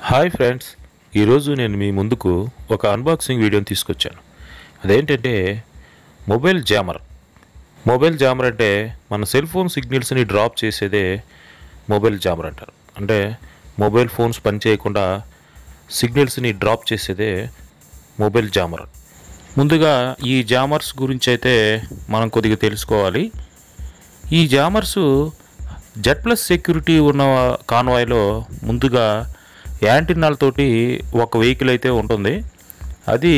Hi friends, ఈరోజు నేను మీ ముందుకు ఒక అన్బాక్సింగ్ వీడియోని తీసుకొచ్చాను. అదేంటంటే మొబైల్ జామర్. మొబైల్ జామర్ అంటే మన సెల్ ఫోన్ సిగ్నల్స్ని డ్రాప్ చేసేదే మొబైల్ జామర్ అంటారు. అంటే మొబైల్ ఫోన్స్ పనిచేయకుండా సిగ్నల్స్ని డ్రాప్ చేసేదే మొబైల్ జామర్. ముందుగా ఈ జామర్స్ గురించి అయితే మనం కొద్దిగా తెలుసుకోవాలి. ఈ జామర్స్ జెడ్ ప్లస్ సెక్యూరిటీ ఉన్న కాన్వాయ్లో ముందుగా యాంటిన్నాలతోటి ఒక వెహికల్ అయితే ఉంటుంది. అది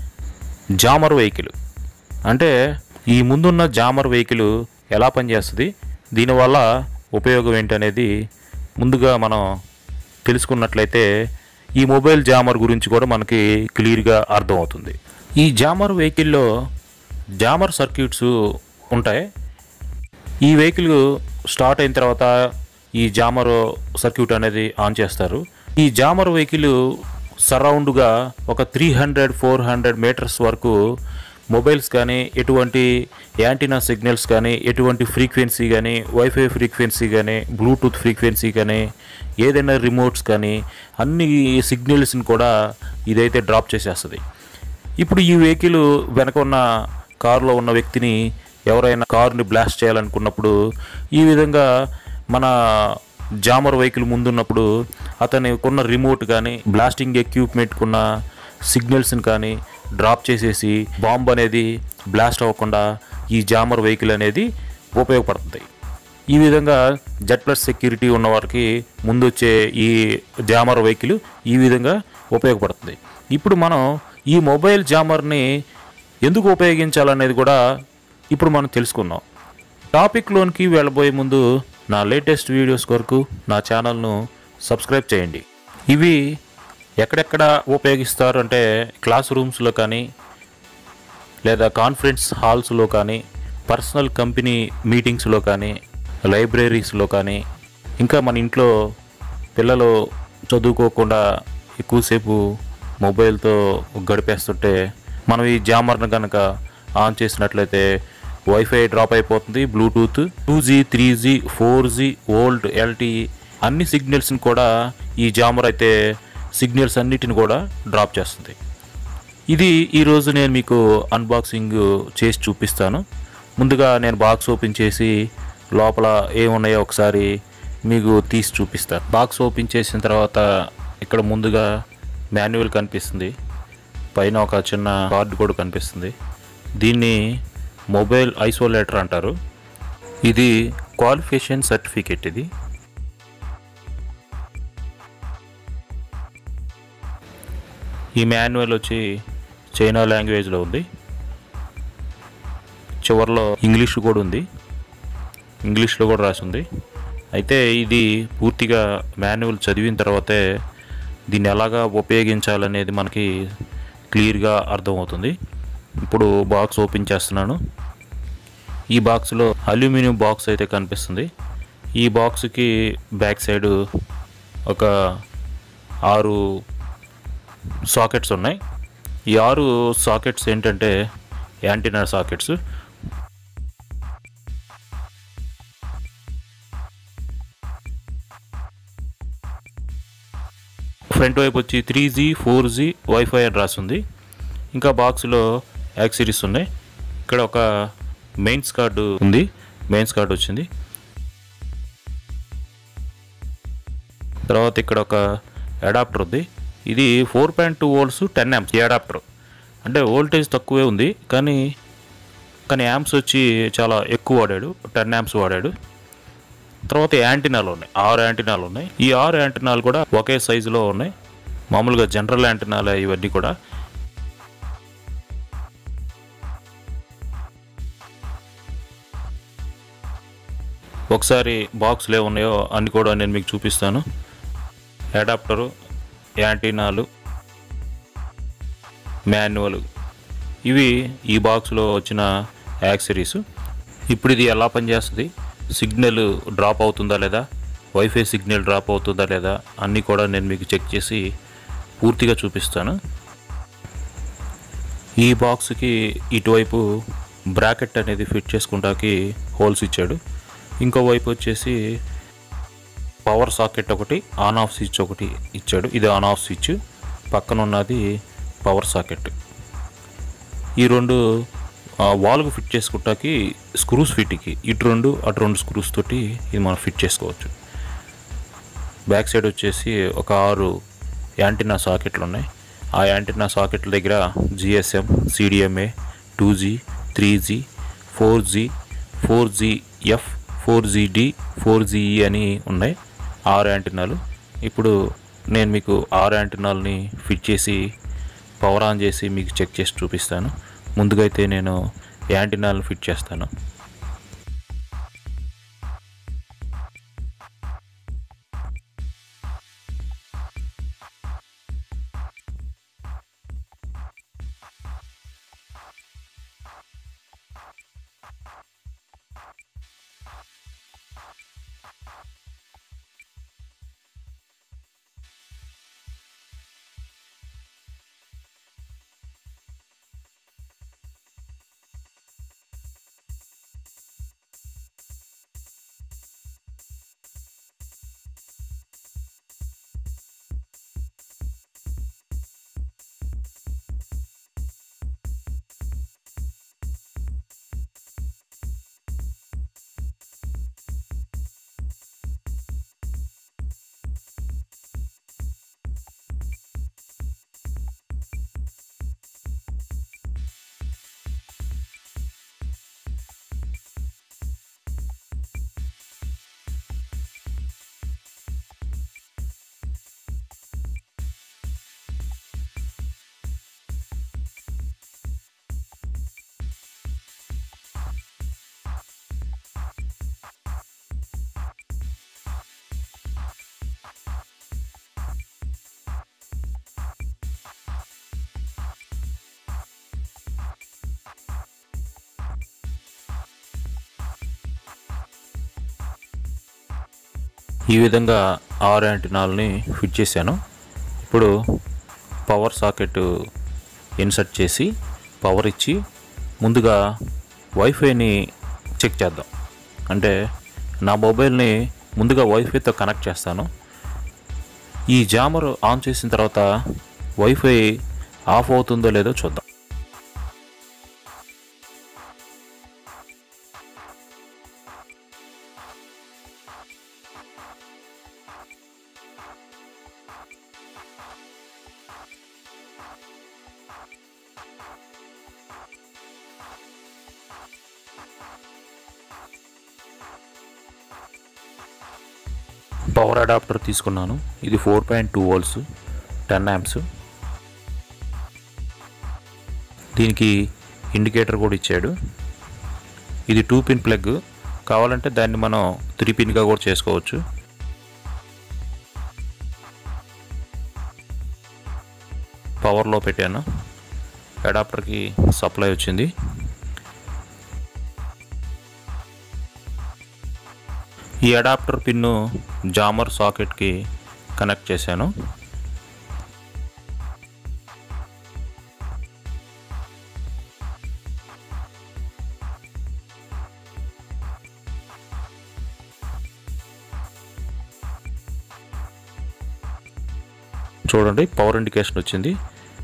జామర్ వెహికల్. అంటే ఈ ముందున్న జామర్ వెహికల్ ఎలా పనిచేస్తుంది, దీనివల్ల ఉపయోగం ఏంటనేది ముందుగా మనం తెలుసుకున్నట్లయితే ఈ మొబైల్ జామర్ గురించి కూడా మనకి క్లియర్గా అర్థమవుతుంది. ఈ జామర్ వెహికల్లో జామర్ సర్క్యూట్స్ ఉంటాయి. ఈ వెహికల్ స్టార్ట్ అయిన తర్వాత ఈ జామర్ సర్క్యూట్ అనేది ఆన్ చేస్తారు. ఈ జామర్ వెహికల్ సరౌండ్గా ఒక 300-400 మీటర్స్ వరకు మొబైల్స్ కానీ, ఎటువంటి యాంటీనా సిగ్నల్స్ కానీ, ఎటువంటి ఫ్రీక్వెన్సీ కానీ, వైఫై ఫ్రీక్వెన్సీ కానీ, బ్లూటూత్ ఫ్రీక్వెన్సీ కానీ, ఏదైనా రిమోట్స్ కానీ అన్ని సిగ్నల్స్ని కూడా ఇదైతే డ్రాప్ చేసేస్తుంది. ఇప్పుడు ఈ వెహికల్ వెనక ఉన్న కారులో ఉన్న వ్యక్తిని ఎవరైనా కారుని బ్లాస్ట్ చేయాలనుకున్నప్పుడు ఈ విధంగా మన జామర్ వెహికల్ ముందున్నప్పుడు అతనికున్న రిమోట్ కానీ, బ్లాస్టింగ్ ఎక్విప్మెంట్కున్న సిగ్నల్స్ని కానీ డ్రాప్ చేసేసి బాంబ్ అనేది బ్లాస్ట్ అవ్వకుండా ఈ జామర్ వెహికల్ అనేది ఉపయోగపడుతుంది. ఈ విధంగా జెడ్ ప్లస్ సెక్యూరిటీ ఉన్న వారికి ముందు వచ్చే ఈ జామర్ వెహికల్ ఈ విధంగా ఉపయోగపడుతుంది. ఇప్పుడు మనం ఈ మొబైల్ జామర్ని ఎందుకు ఉపయోగించాలనేది కూడా ఇప్పుడు మనం తెలుసుకుందాం. టాపిక్లోనికి వెళ్ళబోయే ముందు నా లేటెస్ట్ వీడియోస్ కొరకు నా ఛానల్ను సబ్స్క్రైబ్ చేయండి. ఇవి ఎక్కడెక్కడ ఉపయోగిస్తారు అంటే క్లాస్ రూమ్స్లో కానీ, లేదా కాన్ఫరెన్స్ హాల్స్లో కానీ, పర్సనల్ కంపెనీ మీటింగ్స్లో కానీ, లైబ్రరీస్లో కానీ, ఇంకా మన ఇంట్లో పిల్లలు చదువుకోకుండా ఎక్కువసేపు మొబైల్తో గడిపేస్తుంటే మనం ఈ జామర్ను కనుక ఆన్ చేసినట్లయితే వైఫై డ్రాప్ అయిపోతుంది. Bluetooth 2G 3G 4G volte LTE అన్ని సిగ్నల్స్ని కూడా ఈ జామర్ అయితే సిగ్నల్స్ అన్నిటిని కూడా డ్రాప్ చేస్తుంది. ఇది ఈరోజు నేను మీకు అన్బాక్సింగ్ చేసి చూపిస్తాను. ముందుగా నేను బాక్స్ ఓపెన్ చేసి లోపల ఏమున్నాయో ఒకసారి మీకు తీసి చూపిస్తాను. బాక్స్ ఓపెన్ చేసిన తర్వాత ఇక్కడ ముందుగా మాన్యువల్ కనిపిస్తుంది, పైన ఒక చిన్న కార్డు కూడా కనిపిస్తుంది. దీన్ని మొబైల్ ఐసోలేటర్ అంటారు. ఇది క్వాలిఫికేషన్ సర్టిఫికేట్. ఇది ఈ మాన్యువల్ వచ్చి చైనా లాంగ్వేజ్లో ఉంది. చివరిలో ఇంగ్లీష్ కూడా ఉంది, ఇంగ్లీష్లో కూడా రాసి ఉంది. అయితే ఇది పూర్తిగా మాన్యువల్ చదివిన తర్వాతే దీన్ని ఎలాగా ఉపయోగించాలనేది మనకి క్లియర్గా అర్థమవుతుంది. ఇప్పుడు బాక్స్ ఓపెన్ చేస్తున్నాను. ఈ బాక్స్లో అల్యూమినియం బాక్స్ అయితే కనిపిస్తుంది. ఈ బాక్స్కి బ్యాక్ సైడ్ ఒక 6 సాకెట్స్ ఉన్నాయి. ఈ 6 సాకెట్స్ ఏంటంటే యాంటీనా సాకెట్స్. ఫ్రంట్ వైపు వచ్చి 3G 4G వైఫై అని రాస్తుంది. ఇంకా బాక్స్లో యాక్సెసరీస్ ఉన్నాయి. ఇక్కడ ఒక మెయిన్స్ కార్డు ఉంది, మెయిన్స్ కార్డు వచ్చింది. తర్వాత ఇక్కడ ఒక అడాప్టర్ ఉంది. ఇది 4.2 volts 10 amps అడాప్టర్. అంటే వోల్టేజ్ తక్కువే ఉంది, కానీ యాంప్స్ వచ్చి చాలా ఎక్కువ వాడాడు, 10 amps వాడాడు. తర్వాత యాంటీనాలు ఉన్నాయి, 6 యాంటీనాలు ఉన్నాయి. ఈ 6 యాంటీనాలు కూడా ఒకే సైజులో ఉన్నాయి. మామూలుగా జనరల్ యాంటీనాలు ఇవన్నీ కూడా. ఒకసారి బాక్స్లో ఏమున్నాయో అన్ని కూడా నేను మీకు చూపిస్తాను. అడాప్టరు, యాంటీనాలు, మాన్యువల్, ఇవి ఈ బాక్స్లో వచ్చిన యాక్సెసరీస్. ఇప్పుడు ఇది ఎలా పనిచేస్తుంది, సిగ్నల్ డ్రాప్ అవుతుందా లేదా, వైఫై సిగ్నల్ డ్రాప్ అవుతుందా లేదా అన్నీ కూడా నేను మీకు చెక్ చేసి పూర్తిగా చూపిస్తాను. ఈ బాక్స్కి ఇటువైపు బ్రాకెట్ అనేది ఫిట్ చేసుకుంటాకి హోల్స్ ఇచ్చాడు. ఇంకో వైపు వచ్చేసి పవర్ సాకెట్ ఒకటి, ఆన్ ఆఫ్ స్విచ్ ఒకటి ఇచ్చాడు. ఇది ఆన్ ఆఫ్ స్విచ్, పక్కన ఉన్నది పవర్ సాకెట్. ఈ రెండు వాల్కు ఫిట్ చేసుకుంటాకి స్క్రూస్ ఫిట్కి ఇటు రెండు అటు రెండు స్క్రూస్ తోటి ఇది మనం ఫిట్ చేసుకోవచ్చు. బ్యాక్ సైడ్ వచ్చేసి ఒక 6 యాంటీనా సాకెట్లు ఉన్నాయి. ఆ యాంటీనా సాకెట్ల దగ్గర GSM, CDMA, 2G, 3G, 4G, 4GF, 4GD, 4GE అని ఉన్నాయి. 6 యాంటీనాలు. ఇప్పుడు నేను మీకు 6 యాంటీనాలని ఫిట్ చేసి పవర్ ఆన్ చేసి మీకు చెక్ చేసి చూపిస్తాను. ముందుగా అయితే నేను యాంటీనాలను ఫిట్ చేస్తాను. ఈ విధంగా 6 యాంటీనాలని ఫిట్ చేశాను. ఇప్పుడు పవర్ సాకెట్ ఇన్సర్ట్ చేసి పవర్ ఇచ్చి ముందుగా వైఫైని చెక్ చేద్దాం. అంటే నా మొబైల్ని ముందుగా వైఫైతో కనెక్ట్ చేస్తాను. ఈ జామర్ ఆన్ చేసిన తర్వాత వైఫై ఆఫ్ అవుతుందో లేదో చూద్దాం. పవర్ అడాప్టర్ తీసుకున్నాను. ఇది 4.2 volts 10 amps. దీనికి ఇండికేటర్ కూడా ఇచ్చాడు. ఇది 2 pin ప్లగ్. కావాలంటే దాన్ని మనం 3 pinగా కూడా చేసుకోవచ్చు. పవర్లో పెట్టాను. అడాప్టర్కి సప్లై వచ్చింది. ఈ అడాప్టర్ పిన్ను జామర్ సాకెట్కి కనెక్ట్ చేశాను. చూడండి, పవర్ ఇండికేషన్ వచ్చింది.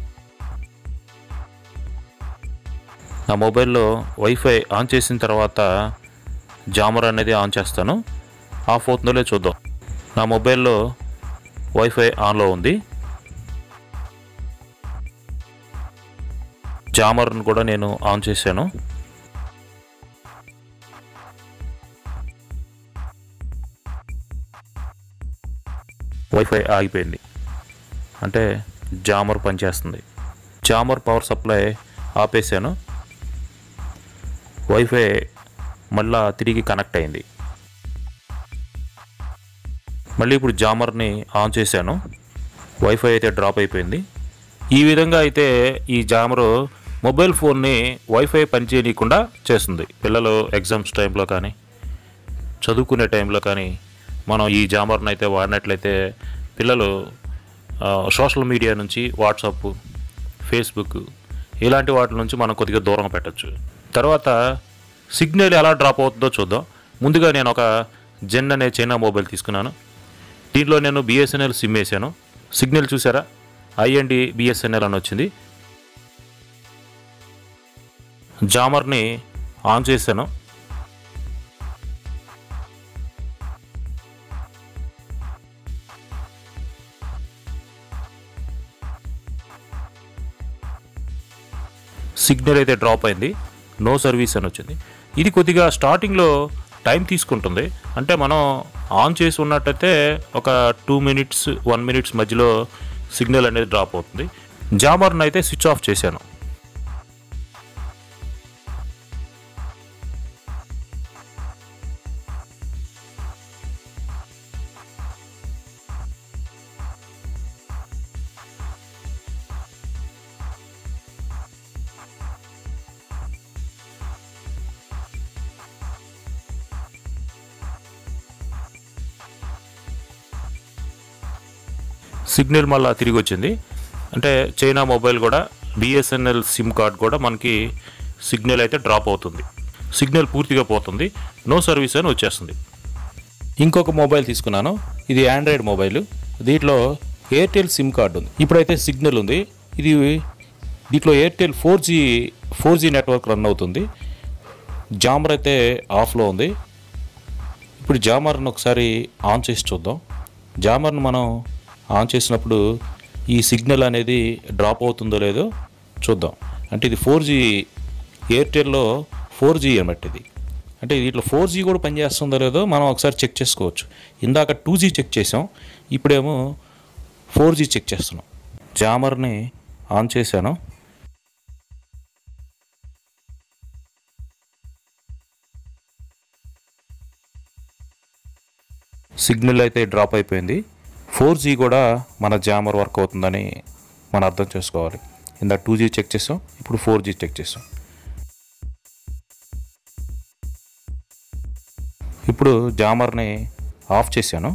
నా మొబైల్లో వైఫై ఆన్ చేసిన తర్వాత జామర్ అనేది ఆన్ చేస్తాను. ఆఫ్ అవుతుందో లేదో చూద్దాం. నా మొబైల్లో వైఫై ఆన్లో ఉంది. జామర్ను కూడా నేను ఆన్ చేశాను. వైఫై ఆగిపోయింది. అంటే జామర్ పనిచేస్తుంది. జామర్ పవర్ సప్లై ఆపేసాను. వైఫై మళ్ళా తిరిగి కనెక్ట్ అయింది. మళ్ళీ ఇప్పుడు జామర్ని ఆన్ చేశాను. వైఫై అయితే డ్రాప్ అయిపోయింది. ఈ విధంగా అయితే ఈ జామరు మొబైల్ ఫోన్ని వైఫై పనిచేయకుండా చేస్తుంది. పిల్లలు ఎగ్జామ్స్ టైంలో కానీ చదువుకునే టైంలో కానీ మనం ఈ జామర్ని అయితే వాడినట్లయితే పిల్లలు సోషల్ మీడియా నుంచి వాట్సాప్, ఫేస్బుక్ ఇలాంటి వాటి నుంచి మనం కొద్దిగా దూరంగా పెట్టచ్చు. తర్వాత సిగ్నల్ ఎలా డ్రాప్ అవుతుందో చూద్దాం. ముందుగా నేను ఒక జెన్ అనే చైనా మొబైల్ తీసుకున్నాను. దీంట్లో నేను బిఎస్ఎన్ఎల్ సిమ్ వేసాను. సిగ్నల్ చూసారా, ఐఎన్డి బిఎస్ఎన్ఎల్ అని వచ్చింది. జామర్ని ఆన్ చేశాను. సిగ్నల్ అయితే డ్రాప్ అయింది, నో సర్వీస్ అని వచ్చింది. ఇది కొద్దిగా స్టార్టింగ్లో టైం తీసుకుంటుంది. అంటే మనం ఆన్ చేసి ఉన్నట్టయితే ఒక 2 minutes 1 minute మధ్యలో సిగ్నల్ అనేది డ్రాప్ అవుతుంది. జామర్ని అయితే స్విచ్ ఆఫ్ చేశాను. సిగ్నల్ మళ్ళీ తిరిగి వచ్చింది. అంటే చైనా మొబైల్ కూడా బిఎస్ఎన్ఎల్ సిమ్ కార్డ్ కూడా మనకి సిగ్నల్ అయితే డ్రాప్ అవుతుంది, సిగ్నల్ పూర్తిగా పోతుంది, నో సర్వీస్ అని వచ్చేస్తుంది. ఇంకొక మొబైల్ తీసుకున్నాను. ఇది ఆండ్రాయిడ్ మొబైల్. దీంట్లో ఎయిర్టెల్ సిమ్ కార్డు ఉంది. ఇప్పుడైతే సిగ్నల్ ఉంది. దీంట్లో ఎయిర్టెల్ 4G నెట్వర్క్ రన్ అవుతుంది. జామర్ అయితే ఆఫ్లో ఉంది. ఇప్పుడు జామర్ని ఒకసారి ఆన్ చేసి చూద్దాం. జామర్ని మనం ఆన్ చేసినప్పుడు ఈ సిగ్నల్ అనేది డ్రాప్ అవుతుందో లేదో చూద్దాం. అంటే ఇది 4G, ఎయిర్టెల్లో 4G అన్నమాట ఇది. అంటే దీంట్లో 4G కూడా పనిచేస్తుందో లేదో మనం ఒకసారి చెక్ చేసుకోవచ్చు. ఇందాక 2G చెక్ చేసాం, ఇప్పుడేమో 4G చెక్ చేస్తున్నాం. జామర్ని ఆన్ చేశాను. సిగ్నల్ అయితే డ్రాప్ అయిపోయింది. 4G కూడా మన జామర్ వర్క్ అవుతుందని మనం అర్థం చేసుకోవాలి. ఇందాక 2G చెక్ చేసాం, ఇప్పుడు 4G చెక్ చేసాం. ఇప్పుడు జామర్ని ఆఫ్ చేశాను.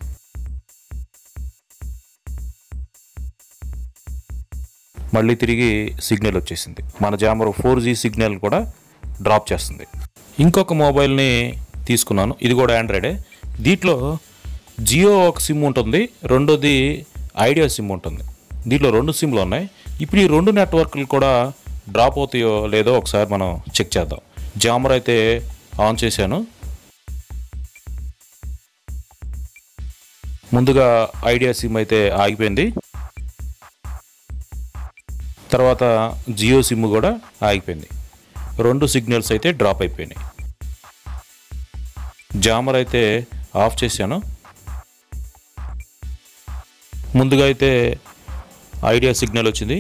మళ్ళీ తిరిగి సిగ్నల్ వచ్చేసింది. మన జామర్ 4G సిగ్నల్ కూడా డ్రాప్ చేస్తుంది. ఇంకొక మొబైల్ని తీసుకున్నాను. ఇది కూడా ఆండ్రాయిడే. దీంట్లో జియో ఒక సిమ్ ఉంటుంది, రెండోది ఐడియా సిమ్ ఉంటుంది. దీంట్లో 2 సిమ్లు ఉన్నాయి. ఇప్పుడు ఈ 2 నెట్వర్క్లు కూడా డ్రాప్ అవుతాయో లేదో ఒకసారి మనం చెక్ చేద్దాం. జామర్ అయితే ఆన్ చేశాను. ముందుగా ఐడియా సిమ్ అయితే ఆగిపోయింది. తర్వాత జియో సిమ్ కూడా ఆగిపోయింది. 2 సిగ్నల్స్ అయితే డ్రాప్ అయిపోయినాయి. జామర్ అయితే ఆఫ్ చేశాను. ముందుగా అయితే ఐడియా సిగ్నల్ వచ్చింది,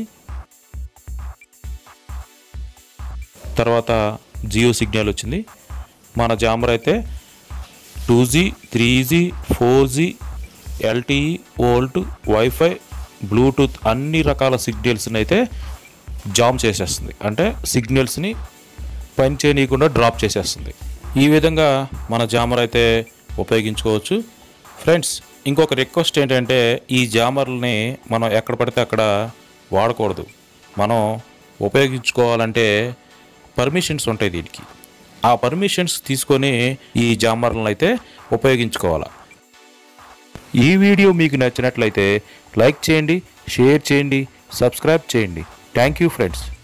తర్వాత జియో సిగ్నల్ వచ్చింది. మన జామర్ అయితే 2G 3G 4G LTE volt wifi Bluetooth అన్ని రకాల సిగ్నల్స్ని అయితే జామ్ చేసేస్తుంది. అంటే సిగ్నల్స్ని పని చేయనీయకుండా డ్రాప్ చేసేస్తుంది. ఈ విధంగా మన జామర్ అయితే ఉపయోగించుకోవచ్చు. ఫ్రెండ్స్, ఇంకొక రిక్వెస్ట్ ఏంటంటే ఈ జామర్లని మనం ఎక్కడ పడితే అక్కడ వాడకూడదు. మనం ఉపయోగించుకోవాలంటే పర్మిషన్స్ ఉంటాయి దీనికి. ఆ పర్మిషన్స్ తీసుకొని ఈ జామర్లను అయితే ఉపయోగించుకోవాలి. ఈ వీడియో మీకు నచ్చినట్లయితే లైక్ చేయండి, షేర్ చేయండి, సబ్స్క్రైబ్ చేయండి. Thank you friends.